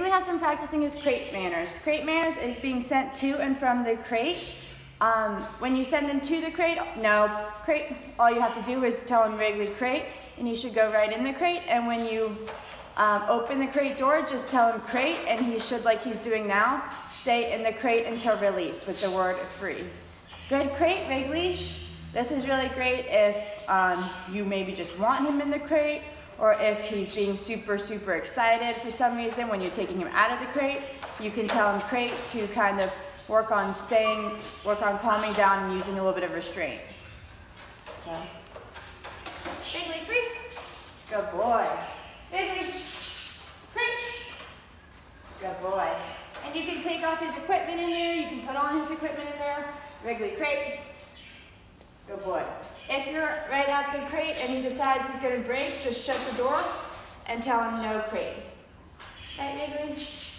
Wrigley has been practicing his crate manners. Crate manners is being sent to and from the crate. When you send him to the crate, all you have to do is tell him Wrigley crate, and he should go right in the crate. And when you open the crate door, just tell him crate, and he should, like he's doing now, stay in the crate until released with the word free. Good crate, Wrigley. This is really great if you maybe just want him in the crate, or if he's being super, super excited for some reason when you're taking him out of the crate. You can tell him crate to kind of work on calming down and using a little bit of restraint. So, Wrigley, free. Good boy. Wrigley, crate. Good boy. And you can take off his equipment in there. You can put on his equipment in there. Wrigley, crate. Good boy. If you're right at the crate and he decides he's going to break, just shut the door and tell him no crate. Right, Wrigley?